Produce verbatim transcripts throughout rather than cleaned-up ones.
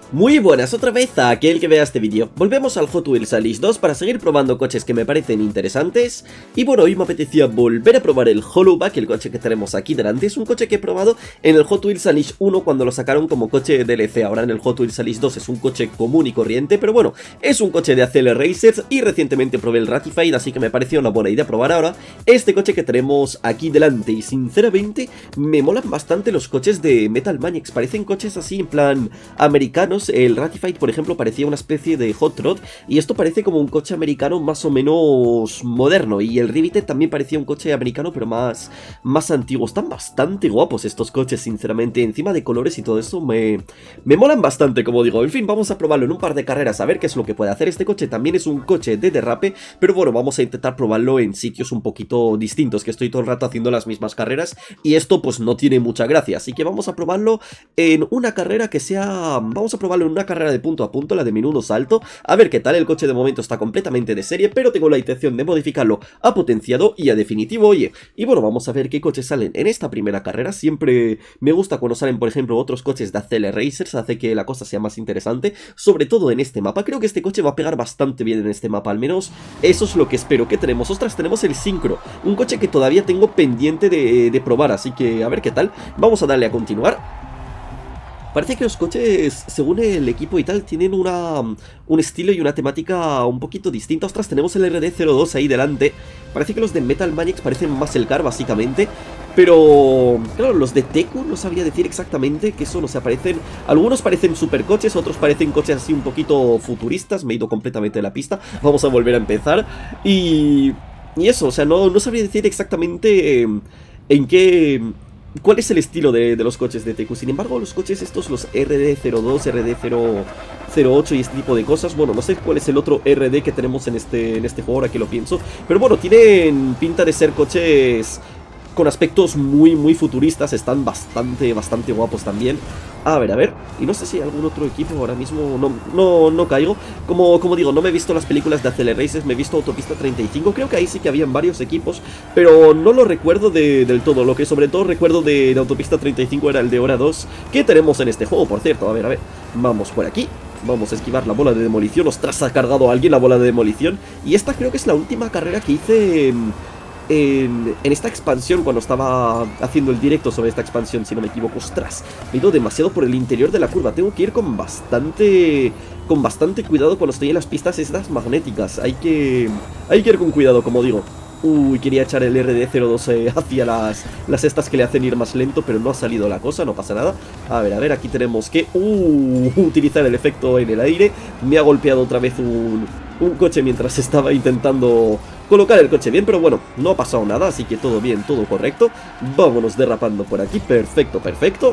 Muy buenas otra vez a aquel que vea este vídeo. Volvemos al Hot Wheels Unleashed dos para seguir probando coches que me parecen interesantes. Y bueno, hoy me apetecía volver a probar el Hollowback, el coche que tenemos aquí delante. Es un coche que he probado en el Hot Wheels Unleashed uno cuando lo sacaron como coche D L C. Ahora en el Hot Wheels Unleashed dos es un coche común y corriente, pero bueno, es un coche de A C L Racers y recientemente probé el Ratified, así que me pareció una buena idea probar ahora este coche que tenemos aquí delante. Y sinceramente me molan bastante los coches de Metal Maniacs, parecen coches así en plan americanos. El Ratified, por ejemplo, parecía una especie de Hot Rod y esto parece como un coche americano más o menos moderno, y el Riveted también parecía un coche americano pero más, más antiguo. Están bastante guapos estos coches, sinceramente, encima de colores y todo eso me, me molan bastante, como digo. En fin, vamos a probarlo en un par de carreras a ver qué es lo que puede hacer. Este coche también es un coche de derrape, pero bueno, vamos a intentar probarlo en sitios un poquito distintos, que estoy todo el rato haciendo las mismas carreras y esto pues no tiene mucha gracia, así que vamos a probarlo en una carrera que sea... Vamos a probarlo en una carrera de punto a punto, la de menudo salto, a ver qué tal. El coche de momento está completamente de serie, pero tengo la intención de modificarlo a potenciado y a definitivo, oye. Y bueno, vamos a ver qué coches salen en esta primera carrera. Siempre me gusta cuando salen, por ejemplo, otros coches de A C L Racers, hace que la cosa sea más interesante, sobre todo en este mapa. Creo que este coche va a pegar bastante bien en este mapa, al menos eso es lo que espero. ¿Qué tenemos? Ostras, tenemos el Syncro, un coche que todavía tengo pendiente de, de probar, así que a ver qué tal. Vamos a darle a continuar. Parece que los coches, según el equipo y tal, tienen una, un estilo y una temática un poquito distinta. Ostras, tenemos el R D cero dos ahí delante. Parece que los de Metal Maniacs parecen más el car, básicamente. Pero, claro, los de Teku no sabría decir exactamente qué son. O sea, parecen, algunos parecen supercoches, otros parecen coches así un poquito futuristas. Me he ido completamente de la pista. Vamos a volver a empezar. Y, y eso, o sea, no, no sabría decir exactamente en qué... ¿Cuál es el estilo de, de los coches de Teku? Sin embargo, los coches estos, los R D cero dos, R D cero ocho y este tipo de cosas, bueno, no sé cuál es el otro R D que tenemos en este, en este juego, ahora que lo pienso, pero bueno, tienen pinta de ser coches con aspectos muy, muy futuristas. Están bastante, bastante guapos también. A ver, a ver, y no sé si hay algún otro equipo ahora mismo, no, no, no caigo. Como, como digo, no me he visto las películas de A C L Racers, me he visto Autopista treinta y cinco, creo que ahí sí que habían varios equipos, pero no lo recuerdo de, del todo. Lo que sobre todo recuerdo de, de Autopista treinta y cinco era el de Hora dos, que tenemos en este juego, por cierto. A ver, a ver, vamos por aquí. Vamos a esquivar la bola de demolición. Ostras, ha cargado a alguien la bola de demolición. Y esta creo que es la última carrera que hice... En, En, en esta expansión, cuando estaba haciendo el directo sobre esta expansión, si no me equivoco. Ostras, me he ido demasiado por el interior de la curva. Tengo que ir con bastante con bastante cuidado cuando estoy en las pistas estas magnéticas. Hay que hay que ir con cuidado, como digo. Uy, quería echar el R D cero dos eh, hacia las, las estas que le hacen ir más lento, pero no ha salido la cosa, no pasa nada. A ver, a ver, aquí tenemos que uh, utilizar el efecto en el aire. Me ha golpeado otra vez un, un coche mientras estaba intentando colocar el coche bien, pero bueno, no ha pasado nada, así que todo bien, todo correcto. Vámonos derrapando por aquí, perfecto, perfecto.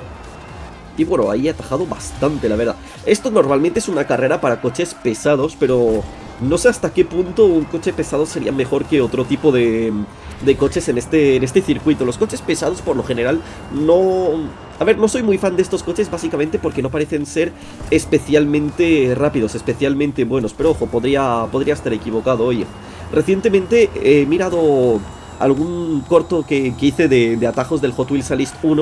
Y bueno, ahí he atajado bastante, la verdad. Esto normalmente es una carrera para coches pesados, pero no sé hasta qué punto un coche pesado sería mejor que otro tipo de, de coches en este, en este circuito. Los coches pesados, por lo general, no... A ver, no soy muy fan de estos coches, básicamente porque no parecen ser especialmente rápidos, especialmente buenos. Pero ojo, podría, podría estar equivocado, oye. Recientemente he mirado algún corto que, que hice de, de atajos del Hot Wheels Unleashed uno.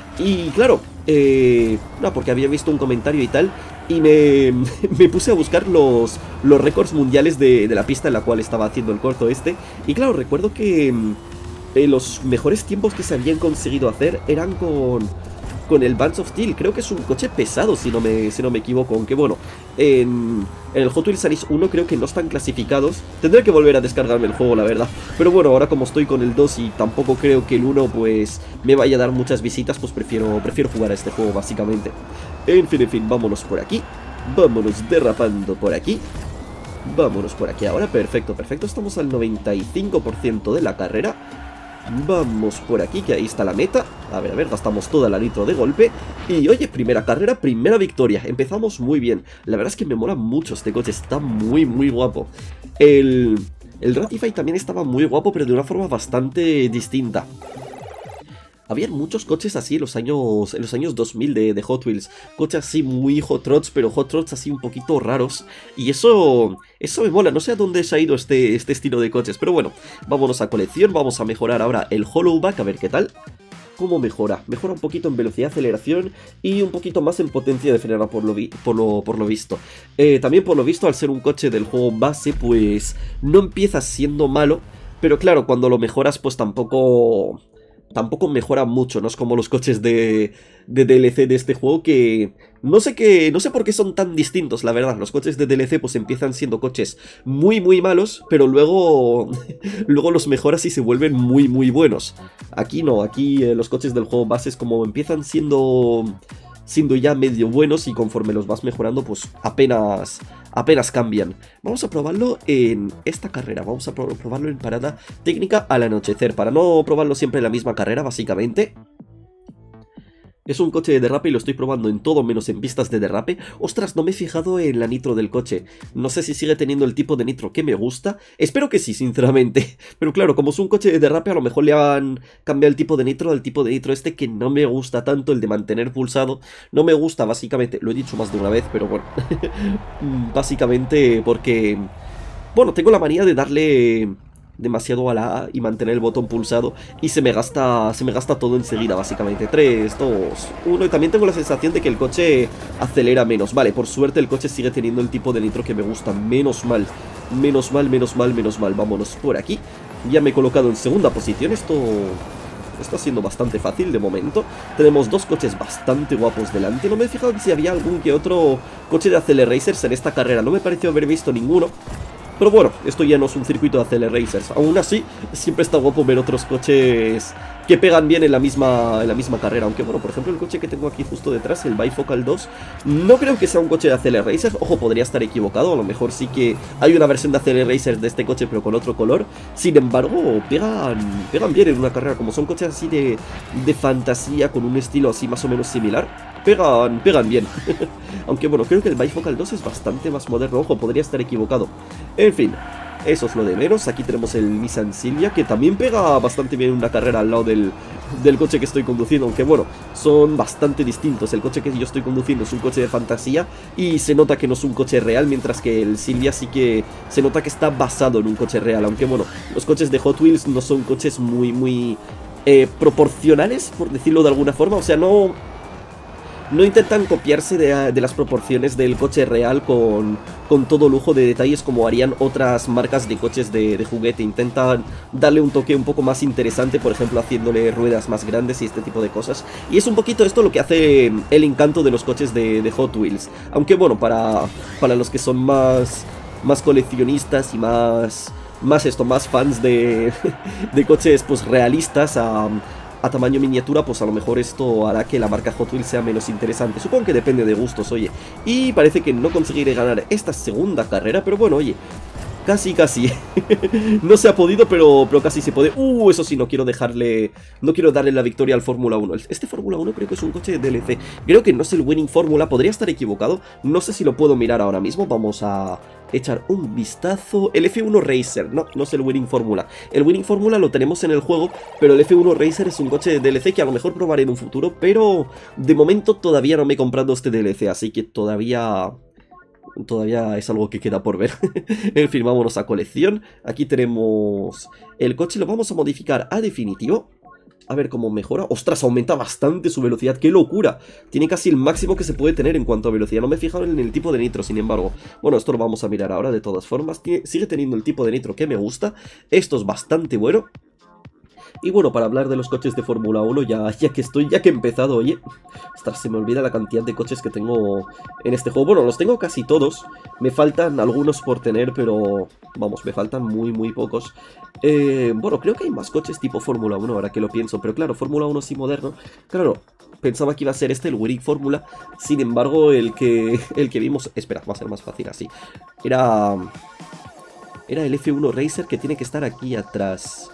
Y claro, eh, no, porque había visto un comentario y tal, y me, me puse a buscar los, los récords mundiales de, de la pista en la cual estaba haciendo el corto este. Y claro, recuerdo que eh, los mejores tiempos que se habían conseguido hacer eran con... con el Bands of Steel. Creo que es un coche pesado, si no me, si no me equivoco. Aunque bueno, en, en el Hot Wheels Unleashed uno creo que no están clasificados. Tendré que volver a descargarme el juego, la verdad. Pero bueno, ahora como estoy con el dos y tampoco creo que el uno pues me vaya a dar muchas visitas, pues prefiero, prefiero jugar a este juego, básicamente. En fin, en fin, vámonos por aquí. Vámonos derrapando por aquí. Vámonos por aquí ahora, perfecto, perfecto. Estamos al noventa y cinco por ciento de la carrera. Vamos por aquí, que ahí está la meta. A ver, a ver, gastamos toda la nitro de golpe. Y oye, primera carrera, primera victoria. Empezamos muy bien. La verdad es que me mola mucho este coche, está muy, muy guapo. El, el Ratified también estaba muy guapo, pero de una forma bastante distinta. Había muchos coches así en los años, en los años dos mil de, de Hot Wheels. Coches así muy Hot Rods, pero Hot Rods así un poquito raros. Y eso, eso me mola. No sé a dónde se ha ido este, este estilo de coches. Pero bueno, vámonos a colección. Vamos a mejorar ahora el Hollowback, a ver qué tal. ¿Cómo mejora? Mejora un poquito en velocidad de aceleración y un poquito más en potencia de frenada por lo, vi por lo, por lo visto. Eh, también por lo visto, al ser un coche del juego base, pues no empieza siendo malo, pero claro, cuando lo mejoras pues tampoco... Tampoco mejora mucho, no es como los coches de, de D L C de este juego que... No sé qué, no sé por qué son tan distintos, la verdad. Los coches de D L C pues empiezan siendo coches muy muy malos, pero luego luego los mejoras y se vuelven muy muy buenos. Aquí no, aquí eh, los coches del juego base es como empiezan siendo... siendo ya medio buenos y conforme los vas mejorando pues apenas apenas cambian. Vamos a probarlo en esta carrera, vamos a probarlo en parada técnica al anochecer, para no probarlo siempre en la misma carrera básicamente. Es un coche de derrape y lo estoy probando en todo menos en pistas de derrape. Ostras, no me he fijado en la nitro del coche. No sé si sigue teniendo el tipo de nitro que me gusta. Espero que sí, sinceramente. Pero claro, como es un coche de derrape, a lo mejor le han cambiado el tipo de nitro al tipo de nitro este que no me gusta tanto, el de mantener pulsado. No me gusta, básicamente. Lo he dicho más de una vez, pero bueno. Básicamente porque... Bueno, tengo la manía de darle... demasiado a la A y mantener el botón pulsado y se me gasta se me gasta todo enseguida básicamente. Tres, dos, uno. Y también tengo la sensación de que el coche acelera menos. Vale, por suerte el coche sigue teniendo el tipo de nitro que me gusta. Menos mal, menos mal, menos mal, menos mal. Vámonos por aquí. Ya me he colocado en segunda posición. Esto está siendo bastante fácil de momento. Tenemos dos coches bastante guapos delante. No me he fijado si había algún que otro coche de Acceleracers en esta carrera. No me pareció haber visto ninguno. Pero bueno, esto ya no es un circuito de Acceleracers. Aún así, siempre está guapo ver otros coches que pegan bien en la misma, en la misma carrera. Aunque bueno, por ejemplo, el coche que tengo aquí justo detrás, el Bifocal dos, no creo que sea un coche de Acceleracers. Ojo, podría estar equivocado. A lo mejor sí que hay una versión de Acceleracers de este coche, pero con otro color. Sin embargo, pegan, pegan bien en una carrera. Como son coches así de, de fantasía, con un estilo así más o menos similar, Pegan, pegan bien. Aunque bueno, creo que el Bifocal dos es bastante más moderno. Ojo, podría estar equivocado. En fin, eso es lo de menos. Aquí tenemos el Nissan Silvia, que también pega bastante bien en una carrera al lado del, del coche que estoy conduciendo. Aunque bueno, son bastante distintos. El coche que yo estoy conduciendo es un coche de fantasía y se nota que no es un coche real, mientras que el Silvia sí que se nota que está basado en un coche real. Aunque bueno, los coches de Hot Wheels no son coches muy, muy eh, proporcionales, por decirlo de alguna forma. O sea, no... No intentan copiarse de, de las proporciones del coche real con, con todo lujo de detalles como harían otras marcas de coches de, de juguete. Intentan darle un toque un poco más interesante, por ejemplo haciéndole ruedas más grandes y este tipo de cosas. Y es un poquito esto lo que hace el encanto de los coches de, de Hot Wheels. Aunque bueno, para, para los que son más, más coleccionistas y más, más esto, más fans de, de coches pues realistas a... a tamaño miniatura, pues a lo mejor esto hará que la marca Hot Wheels sea menos interesante. Supongo que depende de gustos, oye. Y parece que no conseguiré ganar esta segunda carrera, pero bueno, oye, casi, casi. No se ha podido, pero, pero casi se puede. Uh, eso sí, no quiero dejarle... No quiero darle la victoria al Fórmula uno. Este Fórmula uno creo que es un coche de D L C. Creo que no es el Winning Fórmula, podría estar equivocado. No sé si lo puedo mirar ahora mismo. Vamos a... echar un vistazo. El F uno Racer, no, no es el Winning Fórmula. El Winning Fórmula lo tenemos en el juego, pero el F uno Racer es un coche de D L C que a lo mejor probaré en un futuro, pero de momento todavía no me he comprado este D L C, así que todavía... Todavía es algo que queda por ver. En fin, vámonos a colección. Aquí tenemos el coche, lo vamos a modificar a definitivo. A ver cómo mejora. ¡Ostras! Aumenta bastante su velocidad. ¡Qué locura! Tiene casi el máximo que se puede tener en cuanto a velocidad. No me he fijado en el tipo de nitro, sin embargo. Bueno, esto lo vamos a mirar ahora de todas formas. Tiene, sigue teniendo el tipo de nitro que me gusta. Esto es bastante bueno. Y bueno, para hablar de los coches de Fórmula uno, ya, ya que estoy, ya que he empezado, oye, ostras, se me olvida la cantidad de coches que tengo en este juego. Bueno, los tengo casi todos, me faltan algunos por tener, pero vamos, me faltan muy, muy pocos. Eh, bueno, creo que hay más coches tipo Fórmula uno, ahora que lo pienso, pero claro, Fórmula uno sí moderno, claro, pensaba que iba a ser este, el Winning Fórmula, sin embargo, el que, el que vimos, espera, va a ser más fácil así, era, era el F uno Racer que tiene que estar aquí atrás.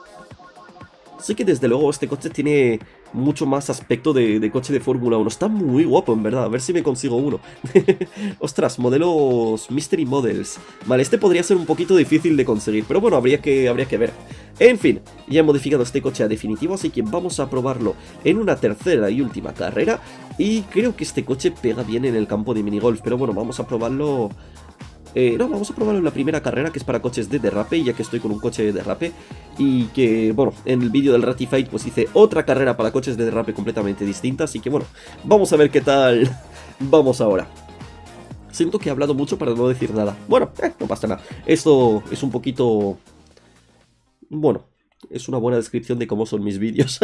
Sé que desde luego este coche tiene mucho más aspecto de, de coche de Fórmula uno. Está muy guapo, en verdad. A ver si me consigo uno. Ostras, modelos Mystery Models. Vale, este podría ser un poquito difícil de conseguir, pero bueno, habría que, habría que ver. En fin, ya he modificado este coche a definitivo, así que vamos a probarlo en una tercera y última carrera. Y creo que este coche pega bien en el campo de minigolf, pero bueno, vamos a probarlo... Eh, no, vamos a probarlo en la primera carrera, que es para coches de derrape, ya que estoy con un coche de derrape. Y que, bueno, en el vídeo del Ratified pues hice otra carrera para coches de derrape completamente distinta. Así que, bueno, vamos a ver qué tal vamos ahora. Siento que he hablado mucho para no decir nada. Bueno, eh, no pasa nada. Esto es un poquito... Bueno, es una buena descripción de cómo son mis vídeos.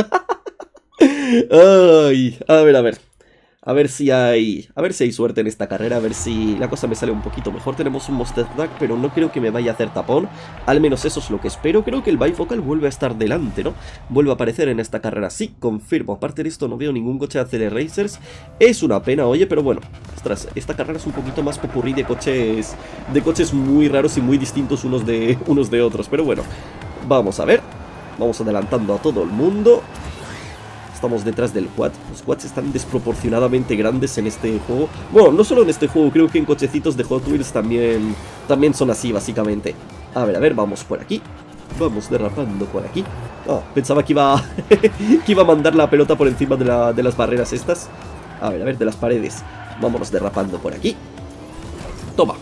Ay, a ver, a ver. A ver si hay... A ver si hay suerte en esta carrera, a ver si la cosa me sale un poquito mejor. Tenemos un Monster Truck, pero no creo que me vaya a hacer tapón. Al menos eso es lo que espero. Creo que el Bifocal vuelve a estar delante, ¿no? Vuelve a aparecer en esta carrera, sí, confirmo. Aparte de esto no veo ningún coche de Acceleracers. Es una pena, oye, pero bueno. Ostras, esta carrera es un poquito más popurrí de coches... De coches muy raros y muy distintos unos de, unos de otros. Pero bueno, vamos a ver. Vamos adelantando a todo el mundo. Estamos detrás del quad. Los quads están desproporcionadamente grandes en este juego. Bueno, no solo en este juego, creo que en cochecitos de Hot Wheels también, también son así, básicamente. A ver, a ver, vamos por aquí. Vamos derrapando por aquí. Oh, pensaba que iba, que iba a mandar la pelota por encima de, la, de las barreras estas. A ver, a ver, de las paredes. Vámonos derrapando por aquí. Toma.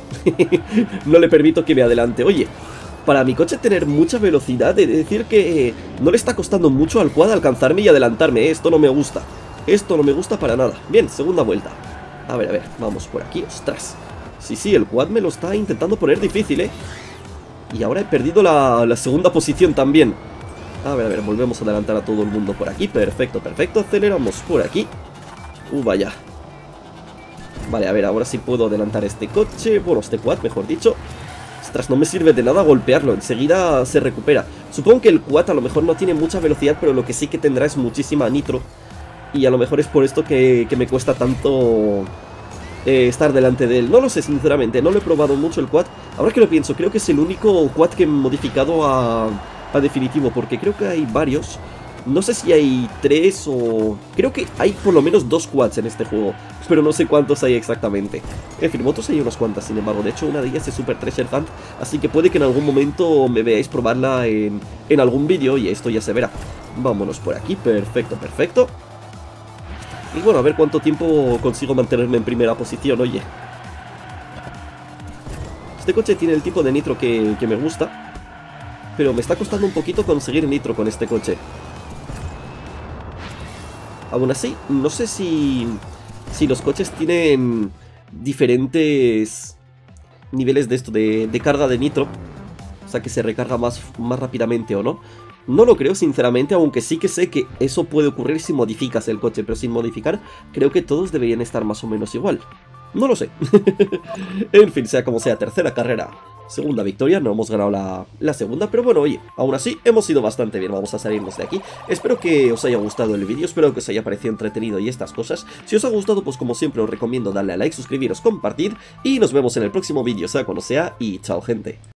No le permito que me adelante. Oye, para mi coche tener mucha velocidad, he de decir que no le está costando mucho al quad alcanzarme y adelantarme, ¿eh? Esto no me gusta. Esto no me gusta para nada. Bien, segunda vuelta. A ver, a ver, vamos por aquí. ¡Ostras! Sí, sí, el quad me lo está intentando poner difícil, ¿eh? Y ahora he perdido la, la segunda posición también. A ver, a ver, volvemos a adelantar a todo el mundo por aquí. Perfecto, perfecto. Aceleramos por aquí. Uh, vaya. Vale, a ver, ahora sí puedo adelantar este coche. Bueno, este quad, mejor dicho. Ostras, no me sirve de nada golpearlo, enseguida se recupera. Supongo que el quad a lo mejor no tiene mucha velocidad, pero lo que sí que tendrá es muchísima nitro. Y a lo mejor es por esto que, que me cuesta tanto eh, estar delante de él. No lo sé, sinceramente, no lo he probado mucho el quad. Ahora que lo pienso, creo que es el único quad que he modificado a, a definitivo, porque creo que hay varios. No sé si hay tres o... Creo que hay por lo menos dos quads en este juego, pero no sé cuántos hay exactamente. En fin, motos hay unas cuantas, sin embargo. De hecho, una de ellas es Super Treasure Hunt, así que puede que en algún momento me veáis probarla en, en algún vídeo y esto ya se verá. Vámonos por aquí, perfecto, perfecto. Y bueno, a ver cuánto tiempo consigo mantenerme en primera posición, oye. Este coche tiene el tipo de nitro que, que me gusta, pero me está costando un poquito conseguir nitro con este coche. Aún así, no sé si, si los coches tienen diferentes niveles de esto, de, de carga de nitro. O sea, que se recarga más, más rápidamente o no. No lo creo, sinceramente, aunque sí que sé que eso puede ocurrir si modificas el coche. Pero sin modificar, creo que todos deberían estar más o menos igual. No lo sé. En fin, sea como sea, tercera carrera. Segunda victoria, no hemos ganado la, la segunda, pero bueno, oye, aún así hemos ido bastante bien, vamos a salirnos de aquí. Espero que os haya gustado el vídeo, espero que os haya parecido entretenido y estas cosas. Si os ha gustado, pues como siempre os recomiendo darle a like, suscribiros, compartir y nos vemos en el próximo vídeo, sea cuando sea, y chao gente.